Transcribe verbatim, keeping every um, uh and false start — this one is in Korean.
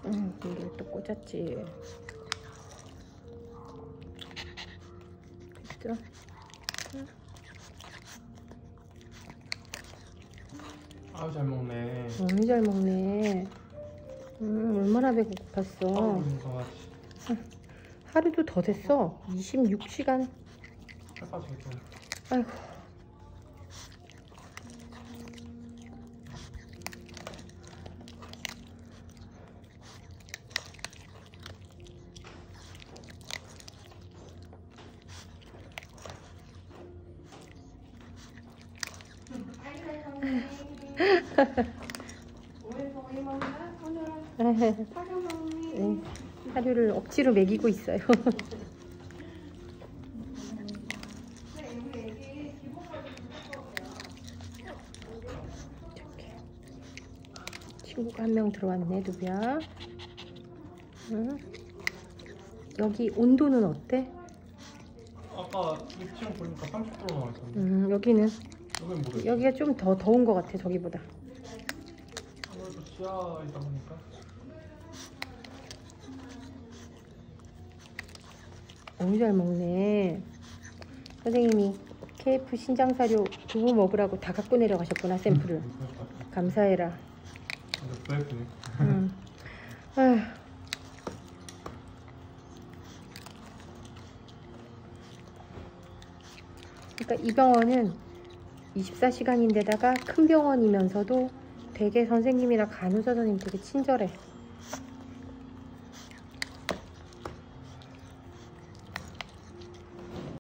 응, 여기 또 꽂았지. 됐죠? 응. 아우 잘 먹네. 너무 잘 먹네. 음, 얼마나 배고팠어. 아우 강아지. 하루도 더 됐어. 이십육 시간. 살 빠지겠다. 아이고. 네, 사료를 억지로 먹이고 있어요. 친구가 한 명 들어왔네, 누비야. 응? 여기 온도는 어때? 아까 입장 보니까 삼십 도 나왔던데. 음, 여기는 여긴 모르겠어. 여기가 좀 더 더운 것 같아, 저기보다. 아무래도 지하이다 보니까. 너무 잘 먹네. 선생님이 케이에프 신장사료 두부 먹으라고 다 갖고 내려가셨구나, 샘플을. 감사해라. 근데 부했네. 응. 아휴. 그러니까 이 병원은 이십사 시간인데다가 큰 병원이면서도 되게 선생님이랑 간호사 선생님 되게 친절해.